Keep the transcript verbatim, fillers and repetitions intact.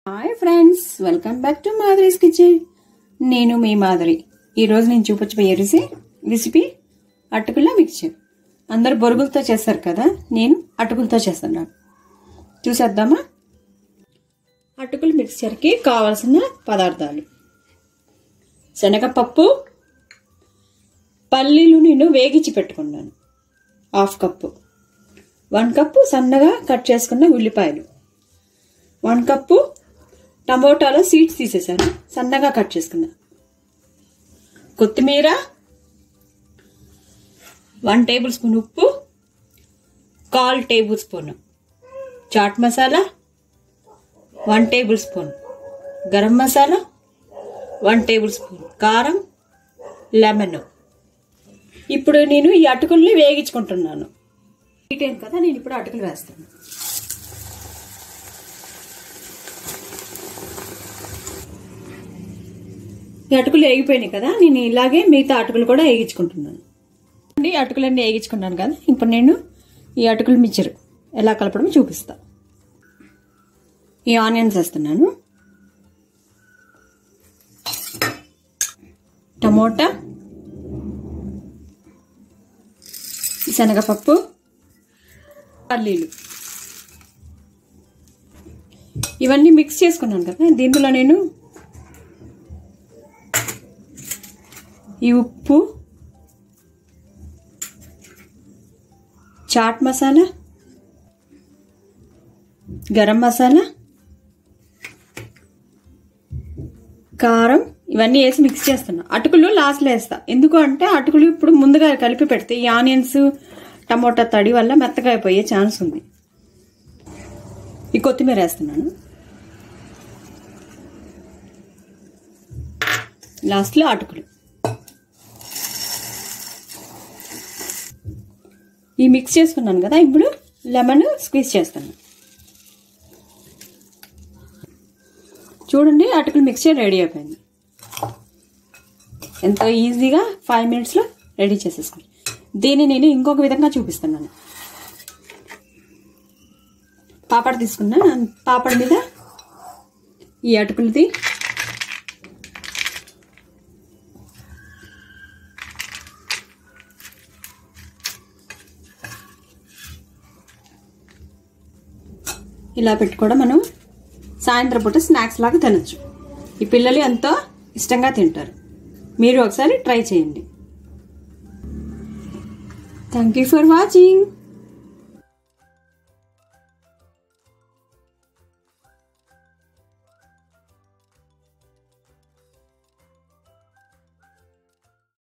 Hi friends, welcome back to Madhuri's kitchen. నేను మీ మాధురి. ఈరోజు నేను చూపించబోయే రెసిపీ అటుకుల మిక్చర్. అందరు బొరుగులతో చేస్తారు కదా, నేను అటుకులతో చేస్తున్నాను. చూసేద్దామా? అటుకుల మిక్చర్కి కావాల్సిన పదార్థాలు: శనగపప్పు, పల్లీలు నేను వేగించి పెట్టుకున్నాను హాఫ్ కప్పు, వన్ కప్పు సన్నగా కట్ చేసుకున్న ఉల్లిపాయలు, వన్ కప్పు టమోటాలో సీడ్స్ తీసేసాను, సన్నగా కట్ చేసుకున్నా, కొత్తిమీర, వన్ టేబుల్ స్పూన్ ఉప్పు, కాల్ tablespoon chaat masala, one tablespoon garam masala, one tablespoon కారం, లెమన్. ఇప్పుడు నేను ఈ అటుకుల్ని వేగించుకుంటున్నాను. ఈ టైం కదా, నేను ఇప్పుడు అటుకులు వేస్తాను. ఈ అటుకులు వేగిపోయినాయి కదా, నేను ఇలాగే మిగతా అటుకులు కూడా వేగించుకుంటున్నాను. ఈ అటుకులన్నీ వేగించుకున్నాను కదా, ఇప్పుడు నేను ఈ అటుకుల మిక్చర్ ఎలా కలపడం చూపిస్తా. ఈ ఆనియన్స్ వేస్తున్నాను, టమోటా, శనగపప్పు, పల్లీలు, ఇవన్నీ మిక్స్ చేసుకున్నాను కదా. దీంట్లో నేను ఈ ఉప్పు, చాట్ మసాలా, గరం మసాలా, కారం ఇవన్నీ వేసి మిక్స్ చేస్తున్నా. అటుకులు లాస్ట్లో వేస్తా, ఎందుకు అంటే అటుకులు ఇప్పుడు ముందుగా కలిపి పెడితే ఈ ఆనియన్స్ టమోటా తడి వల్ల మెత్తగా అయిపోయే ఛాన్స్ ఉంది. ఈ కొత్తిమీర వేస్తున్నాను, లాస్ట్లో అటుకులు. ఈ మిక్స్ చేసుకున్నాను కదా, ఇప్పుడు లెమన్ స్క్వీజ్ చేస్తాను. చూడండి, అటుకులు మిక్చర్ రెడీ అయిపోయింది. ఎంతో ఈజీగా ఫైవ్ మినిట్స్లో రెడీ చేసేసుకుని. దీన్ని నేను ఇంకొక విధంగా చూపిస్తున్నాను. పాపడ తీసుకున్నా, పాపడ మీద ఈ అటుకులది ఇలా పెట్టుకోవడం మనం సాయంత్రం పూట స్నాక్స్ లాగా తినచ్చు. ఈ పిల్లలు ఎంతో ఇష్టంగా తింటారు. మీరు ఒకసారి ట్రై చేయండి. Thank you for watching.